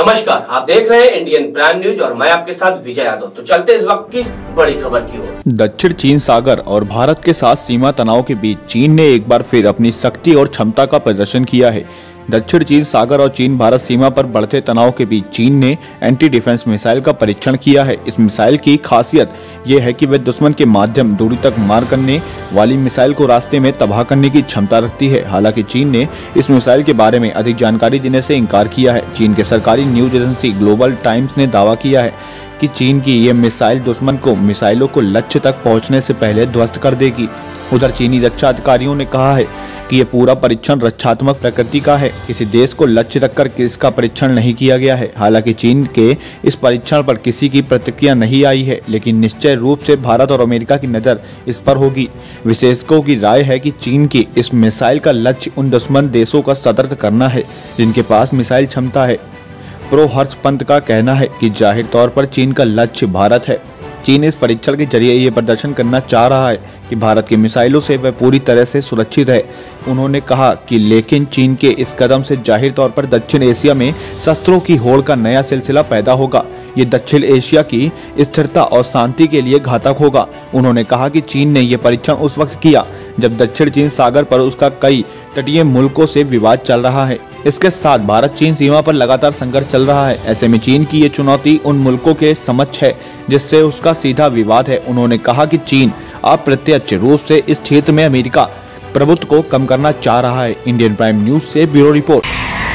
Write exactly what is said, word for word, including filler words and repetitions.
नमस्कार, आप देख रहे हैं इंडियन प्राइम न्यूज और मैं आपके साथ विजय यादव। तो चलते इस वक्त की बड़ी खबर की ओर। दक्षिण चीन सागर और भारत के साथ सीमा तनाव के बीच चीन ने एक बार फिर अपनी शक्ति और क्षमता का प्रदर्शन किया है। दक्षिण चीन सागर और चीन भारत सीमा पर बढ़ते तनाव के बीच चीन ने एंटी डिफेंस मिसाइल का परीक्षण किया है। इस मिसाइल की खासियत ये है कि वह दुश्मन के माध्यम दूरी तक मार करने वाली मिसाइल को रास्ते में तबाह करने की क्षमता रखती है। हालांकि चीन ने इस मिसाइल के बारे में अधिक जानकारी देने से इनकार किया है। चीन के सरकारी न्यूज एजेंसी ग्लोबल टाइम्स ने दावा किया है कि चीन की यह मिसाइल दुश्मन को मिसाइलों को लक्ष्य तक पहुंचने से पहले ध्वस्त कर देगी। उधर चीनी रक्षा अधिकारियों ने कहा है कि यह पूरा परीक्षण रक्षात्मक प्रकृति का है, किसी देश को लक्ष्य रखकर इसका परीक्षण नहीं किया गया है। हालांकि चीन के इस परीक्षण पर किसी की प्रतिक्रिया नहीं आई है, लेकिन निश्चय रूप से भारत और अमेरिका की नज़र इस पर होगी। विशेषज्ञों की राय है कि चीन की इस मिसाइल का लक्ष्य उन दुश्मन देशों का सतर्क करना है जिनके पास मिसाइल क्षमता है। प्रो हर्ष पंत का कहना है कि जाहिर तौर पर चीन का लक्ष्य भारत है। चीन इस परीक्षण के जरिए ये प्रदर्शन करना चाह रहा है कि भारत की मिसाइलों से वह पूरी तरह से सुरक्षित है। उन्होंने कहा कि लेकिन चीन के इस कदम से जाहिर तौर पर दक्षिण एशिया में शस्त्रों की होड़ का नया सिलसिला पैदा होगा। ये दक्षिण एशिया की स्थिरता और शांति के लिए घातक होगा। उन्होंने कहा कि चीन ने यह परीक्षण उस वक्त किया जब दक्षिण चीन सागर पर उसका कई तटीय मुल्कों से विवाद चल रहा है। इसके साथ भारत चीन सीमा पर लगातार संघर्ष चल रहा है। ऐसे में चीन की ये चुनौती उन मुल्कों के समक्ष है जिससे उसका सीधा विवाद है। उन्होंने कहा कि चीन अप्रत्यक्ष रूप से इस क्षेत्र में अमेरिका प्रभुत्व को कम करना चाह रहा है। इंडियन प्राइम न्यूज से ब्यूरो रिपोर्ट।